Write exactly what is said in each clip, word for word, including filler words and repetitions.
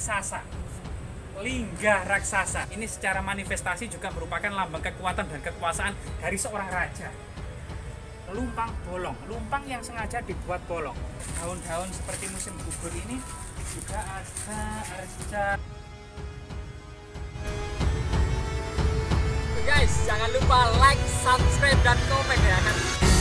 raksasa, lingga raksasa. Ini secara manifestasi juga merupakan lambang kekuatan dan kekuasaan dari seorang raja. Lumpang bolong, lumpang yang sengaja dibuat bolong. Daun-daun seperti musim gugur ini juga ada arca. Guys, jangan lupa like, subscribe, dan komen ya kan.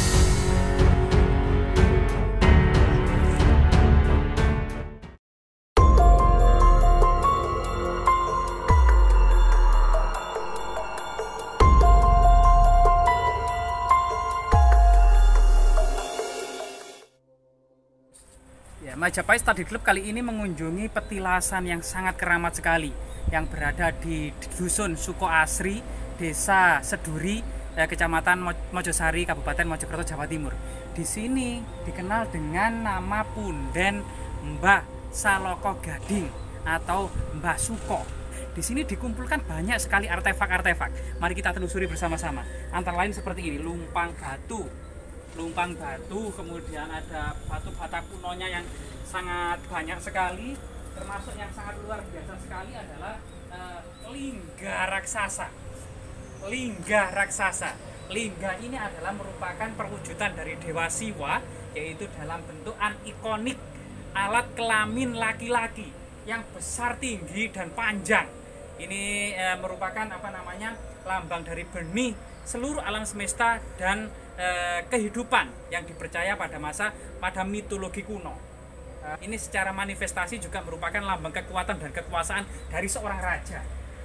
Ya, Majapahit Study Club kali ini mengunjungi petilasan yang sangat keramat sekali yang berada di Dusun Suko Asri, Desa Seduri, eh, Kecamatan Mojosari, Kabupaten Mojokerto, Jawa Timur. Di sini dikenal dengan nama Punden Mbah Saloko Gading atau Mbah Suko. Di sini dikumpulkan banyak sekali artefak-artefak. Mari kita telusuri bersama-sama. Antara lain seperti ini, lumpang batu. Lumpang batu, kemudian ada batu bata kunonya yang sangat banyak sekali, termasuk yang sangat luar biasa sekali adalah uh, lingga raksasa. Lingga raksasa. Lingga ini adalah merupakan perwujudan dari Dewa Siwa, yaitu dalam bentukan ikonik alat kelamin laki-laki yang besar, tinggi, dan panjang. Ini uh, merupakan apa namanya lambang dari benih seluruh alam semesta dan e, kehidupan yang dipercaya pada masa pada mitologi kuno. E, ini secara manifestasi juga merupakan lambang kekuatan dan kekuasaan dari seorang raja.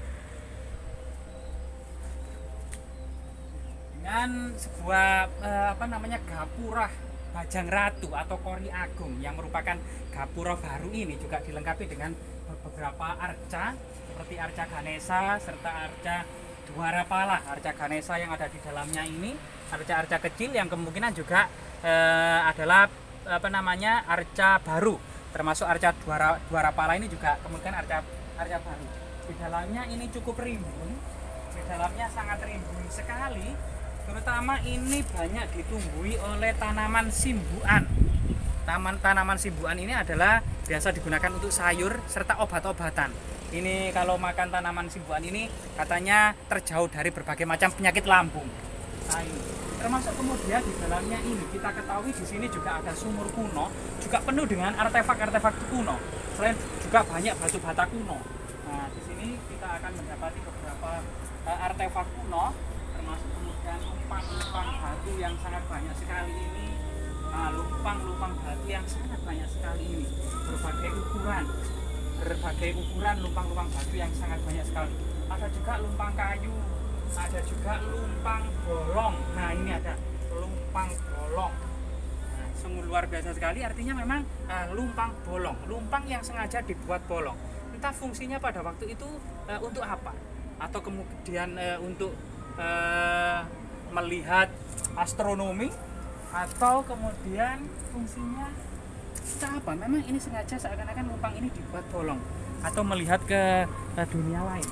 Dengan sebuah e, apa namanya gapura Bajang Ratu atau Kori Agung yang merupakan gapura baru ini juga dilengkapi dengan beberapa arca seperti arca Ganesha serta arca Dwarapala, arca Ganesha yang ada di dalamnya ini, arca-arca kecil yang kemungkinan juga eh, adalah apa namanya arca baru, termasuk arca Dwara, Dwarapala ini juga kemungkinan arca arca baru. Di dalamnya ini cukup rimbun, di dalamnya sangat rimbun sekali, terutama ini banyak ditumbuhi oleh tanaman simbuan. Taman tanaman simbuan ini adalah biasa digunakan untuk sayur serta obat-obatan. Ini kalau makan tanaman simbuan ini katanya terjauh dari berbagai macam penyakit lambung. Nah, ini. Termasuk kemudian di dalamnya ini kita ketahui di sini juga ada sumur kuno, juga penuh dengan artefak-artefak kuno. Selain juga banyak batu bata kuno. Nah, di sini kita akan mendapati beberapa uh, artefak kuno, termasuk kemudian lumpang-lumpang batu yang sangat banyak sekali ini. Nah, lumpang-lumpang batu yang sangat banyak sekali ini, berbagai ukuran. berbagai ukuran lumpang-lumpang batu yang sangat banyak sekali. Ada juga lumpang kayu, ada juga lumpang bolong. Nah, ini ada lumpang bolong. Nah, sungguh luar biasa sekali. Artinya memang uh, lumpang bolong, lumpang yang sengaja dibuat bolong. Entah fungsinya pada waktu itu uh, untuk apa, atau kemudian uh, untuk uh, melihat astronomi, atau kemudian fungsinya kita apa? Memang ini sengaja seakan-akan lumpang ini dibuat bolong atau melihat ke, ke dunia lain.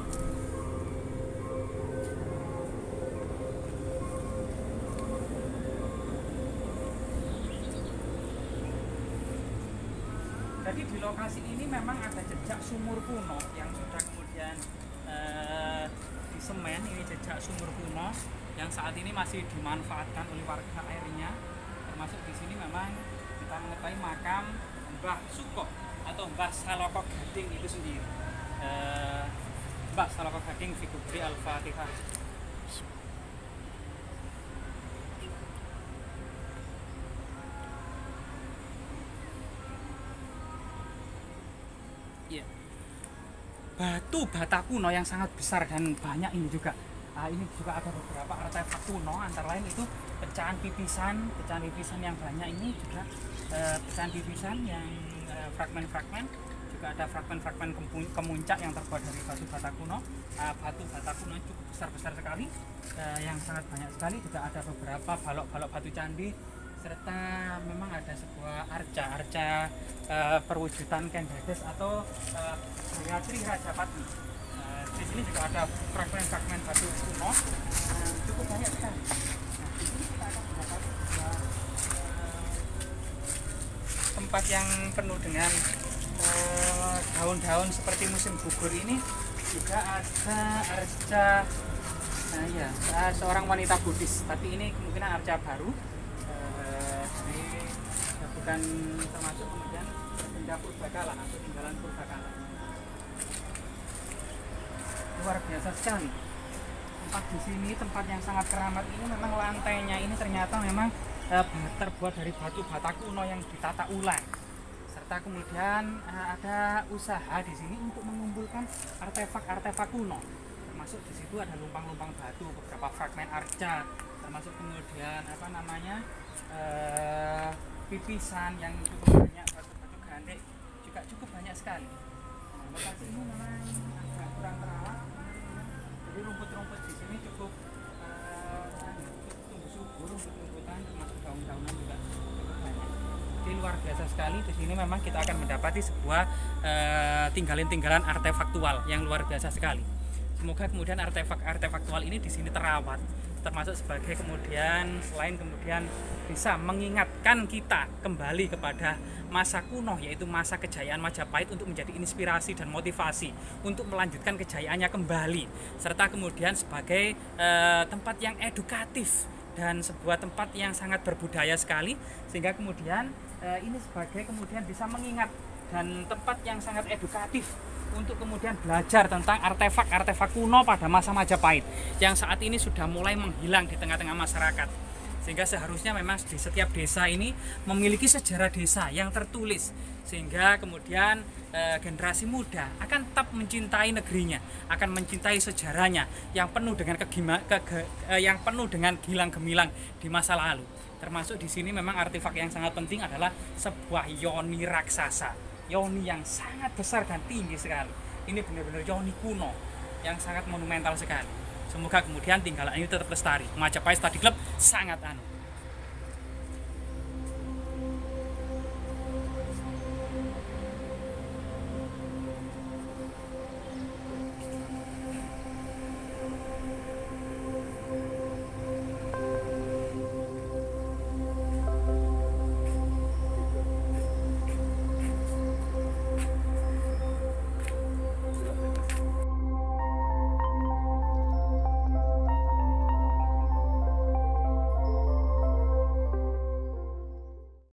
Jadi di lokasi ini memang ada jejak sumur kuno yang sudah kemudian eh, disemen. Ini jejak sumur kuno yang saat ini masih dimanfaatkan oleh warga airnya. Termasuk di sini memang kita mengetahui makam Mbah Suko atau Mbah Saloko Gading itu sendiri. E, Mbah Saloko Gading Fikubri Al-Fatihah. Ya. Batu bata kuno yang sangat besar dan banyak ini juga. Nah, ini juga ada beberapa artefak kuno, antara lain itu pecahan pipisan, pecahan pipisan yang banyak ini juga eh, pecahan pipisan yang eh, fragmen-fragmen, juga ada fragmen-fragmen kemuncak yang terbuat dari batu bata kuno. Nah, batu bata kuno cukup besar-besar sekali, eh, yang sangat banyak sekali. Juga ada beberapa balok-balok batu candi, serta memang ada sebuah arca, arca eh, perwujudan Ken Dedes atau eh, Gayatri Rajapati. Di sini juga ada fragmen-fragmen batu kuno, nah, cukup banyak sekali. Nah, di sini kita akan mendapati uh, tempat yang penuh dengan eh, daun-daun seperti musim gugur ini juga ada arca, nah ya, seorang wanita Buddhis, tapi ini kemungkinan arca baru. Eh, ini bukan termasuk kemudian benda purbakala atau tinggalan purbakala. Luar biasa sekali tempat di sini, tempat yang sangat keramat ini. Memang lantainya ini ternyata memang eh, terbuat dari batu bata kuno yang ditata ulang, serta kemudian eh, ada usaha di sini untuk mengumpulkan artefak-artefak kuno, termasuk di situ ada lumpang-lumpang batu, beberapa fragmen arca, termasuk kemudian apa namanya eh, pipisan yang cukup banyak, batu-batu gandek juga cukup banyak sekali. Nah, lokasi ini memang agak kurang terawat, jadi rumput-rumput di sini cukup uh, tumbuh subur, rumput-rumputan termasuk daun-daunan juga cukup banyak. Jadi luar biasa sekali. Di sini memang kita akan mendapati sebuah uh, tinggalan-tinggalan artefaktual yang luar biasa sekali. Semoga kemudian artefak-artefaktual ini di sini terawat, termasuk sebagai kemudian selain kemudian bisa mengingatkan kita kembali kepada masa kuno, yaitu masa kejayaan Majapahit, untuk menjadi inspirasi dan motivasi untuk melanjutkan kejayaannya kembali, serta kemudian sebagai eh, tempat yang edukatif dan sebuah tempat yang sangat berbudaya sekali, sehingga kemudian eh, ini sebagai kemudian bisa mengingat dan tempat yang sangat edukatif untuk kemudian belajar tentang artefak-artefak kuno pada masa Majapahit yang saat ini sudah mulai menghilang di tengah-tengah masyarakat. Sehingga seharusnya memang di setiap desa ini memiliki sejarah desa yang tertulis, sehingga kemudian e, generasi muda akan tetap mencintai negerinya, akan mencintai sejarahnya yang penuh dengan kegima, ke, e, yang penuh dengan gilang gemilang di masa lalu. Termasuk di sini memang artefak yang sangat penting adalah sebuah yoni raksasa, yoni yang sangat besar dan tinggi sekali. Ini benar-benar yoni kuno yang sangat monumental sekali. Semoga kemudian tinggalan ini tetap lestari. Majapahit Study Club sangat anu